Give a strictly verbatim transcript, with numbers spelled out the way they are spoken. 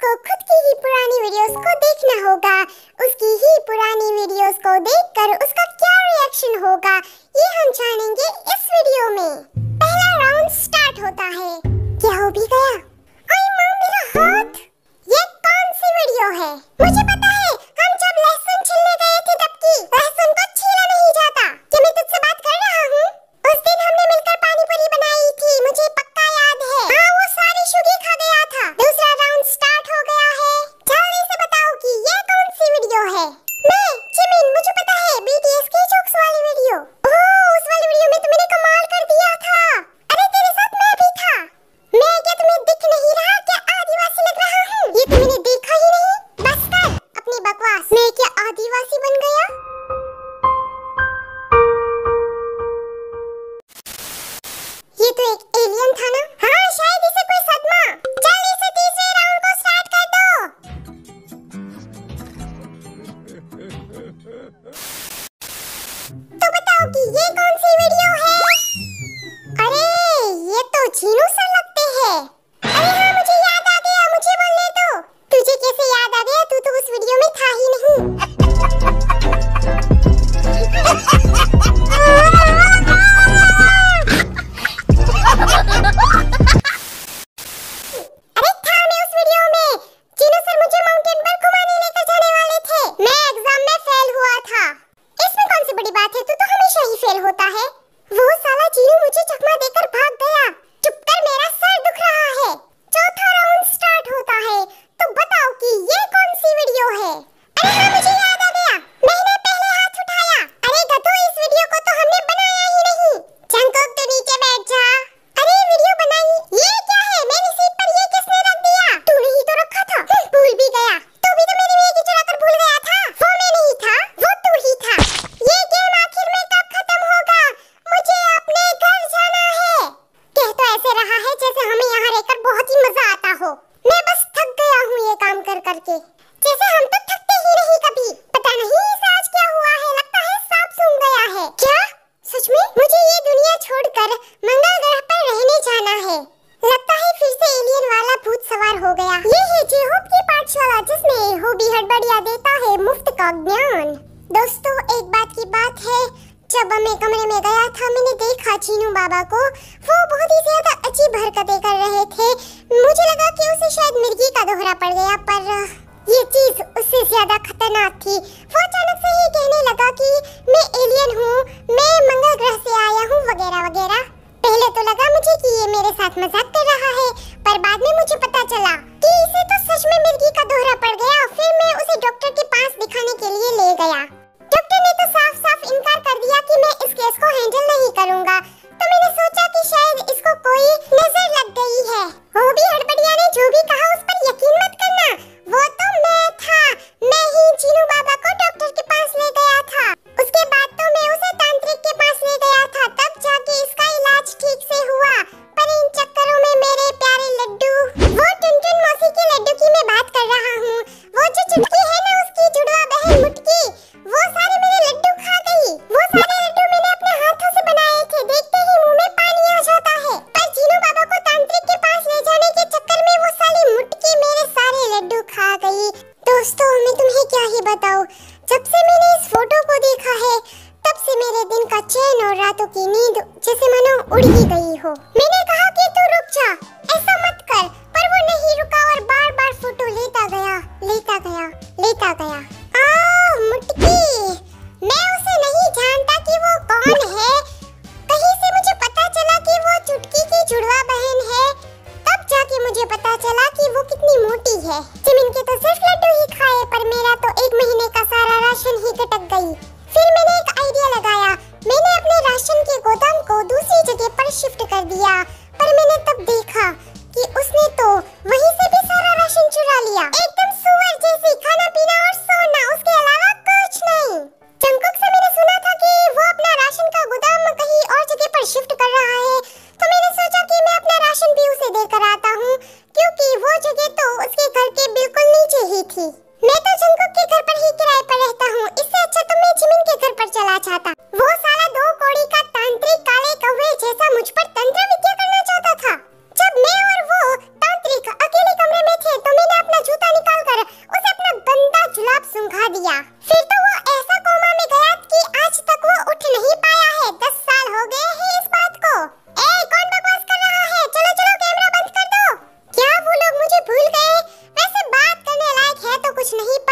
आपको खुद की ही पुरानी वीडियोस को देखना होगा। उसकी ही पुरानी वीडियोस को देखकर उसका क्या रिएक्शन होगा ये हम जानेंगे इस वीडियो में। पहला राउंड स्टार्ट होता है। क्या हो भी गया? ओए मां मेरा हाथ! ये कौन सी वीडियो है? मुझे पता है, हम जब लहसुन छीलने गए थे तब की। लहसुन को छीला नहीं जाता। क्या मैं तुझसे बात कर रहा हूँ? उस दिन हमने मिलकर पानी पूरी बनाई थी, मुझे पक्का याद है। हाँ, वो सारी शुगी खा गया था। दूसरा राउंड स्टार्ट हो गया है। जल्दी से बताओ कि ये कौन सी वीडियो है? मैं जिमिन, मुझे पता है, बीटीएस की जोक्स वाली वीडियो। ओह, उस वाली वीडियो में तो मैंने कमाल कर दिया था। अरे तेरे साथ मैं भी था। मैं क्या तुम्हें दिख नहीं रहा? क्या आदिवासी लग रहा हूँ? ये तो मैंने देखा ही नहीं। बस कर अपनी बकवास। मैं क्या आदिवासी बन गया? ये तो एक एलियन था ना? हाँ, शायद इसे कोई सदमा। चल इसे तीसरे राउंड को स्टार्ट कर दो। तो बताओ कि ये कौन सी वीडियो है? अरे ये तो चीनू सर लगते हैं। अरे हाँ, मुझे याद आ गया, मुझे बोलने दो। तुझे कैसे याद आ गया? तू तो उस वीडियो में था ही नहीं। जैसे हम तो थकते ही नहीं कभी। पता नहीं इसे आज क्या हुआ है, लगता है सांप सूंघ गया है। क्या सच में? मुझे ये दुनिया छोड़कर मंगल ग्रह पर रहने जाना है। लगता है फिर से एलियन वाला भूत सवार हो गया। ये है जेहोप की पाठशाला, जिसमें हॉबी हड़बड़िया देता है मुफ्त का ज्ञान। दोस्तों, एक बात की बात है, जब मैं कमरे में गया था मैंने देखा चीनू बाबा को। वो बहुत ही ज्यादा अजीब हरकतें कर रहे थे। मुझे लगा कि उसे शायद मिर्गी का दोहरा पड़ गया, पर ये चीज उससे ज्यादा खतरनाक थी। वो अचानक से ही कहने लगा कि मैं एलियन हूँ, मैं मंगल ग्रह से आया हूँ, वगैरह वगैरह। पहले तो लगा मुझे कि ये मेरे साथ मजाक कर रहा है, पर बाद में मुझे पता चला कि इसे तो सच में मिर्गी का दोहरा पड़ गया। फिर मैं उसे डॉक्टर के पास दिखाने के लिए ले गया। डॉक्टर ने तो साफ साफ इनकार कर दिया कि मैं इस केस को हैंडल नहीं करूंगा। तो मैंने सोचा कि शायद इसको कोई नजर लग गई है। हॉबी हड़बड़िया ने जो भी कहा उस पर यकीन मत करना, वो तो मैं था। मैं ही चीनू बाबा को डॉक्टर के पास ले गया था। उसके बाद तो मैं उसे तांत्रिक के पास ले गया था, तब जाके इसका इलाज ठीक से हुआ। पर इन चक्करों में मेरे प्यारे लड्डू, वो टुनटुन मौसी के लड्डू की मैं बात कर रहा हूँ, वो जो चुटकी है ना उसकी जुड़वा बहन मुटकी, वो सारे मेरे लड्डू खा गई। वो सारे लड्डू मैंने अपने हाथों से बनाए थे। देखते ही मुंह में पानी आ जाता है। पर चीनू बाबा को तांत्रिक के पास ले जाने के चक्कर में वो साली मुटकी मेरे सारे लड्डू खा गई। दोस्तों, मैं तुम्हें क्या ही बताऊं, जब से मैंने इस फोटो को देखा है तब से मेरे दिन का चैन और रातों की नींद जैसे मानो उड़ ही गई हो। मैंने कहा कि तू रुक जा, ऐसा मत कर, पर वो नहीं रुका और बार बार फोटो लेता गया, लेता गया, लेता गया। आह मुटकी, मैं उसे नहीं जानता कि वो कौन है। कहीं से मुझे पता चला कि वो चुटकी की जुड़वा बहन है, तब जाके मुझे पता चला कि वो कितनी मोटी है। जिमिन के तो सिर्फ लड्डू ही खाए, पर मेरा तो एक महीने का सारा राशन ही कटक गई। फिर मैंने एक आइडिया लगाया। मैंने अपने राशन के गोदाम को दूसरी जगह पर शिफ्ट कर दिया, पर मैंने तब देखा कि उसने तो वहीं से भी सारा राशन चुरा लिया। एकदम सुअर जैसी, खाना पीना और सोना, उसके अलावा कुछ नहीं। जंगकुक से मैंने सुना था कि वो अपना राशन का गोदाम कहीं और जगह पर शिफ्ट कर रहा है, तो मैंने सोचा कि मैं अपना राशन भी उसे देकर आता हूँ, क्योंकि वो जगह तो उसके घर के बिल्कुल नीचे ही थी। मैं तो जंगकुक के घर पर ही किराए पर रहता हूँ, इससे अच्छा तो मैं जिमिन के घर पर चला जाता। वो साला दो कौड़ी का तांत्रिक काले कौवे जैसा मुझ पर तंत्र विद्या करना चाहता था। जब मैं और वो तांत्रिक अकेले कमरे में थे तो मैंने अपना जूता कुछ नहीं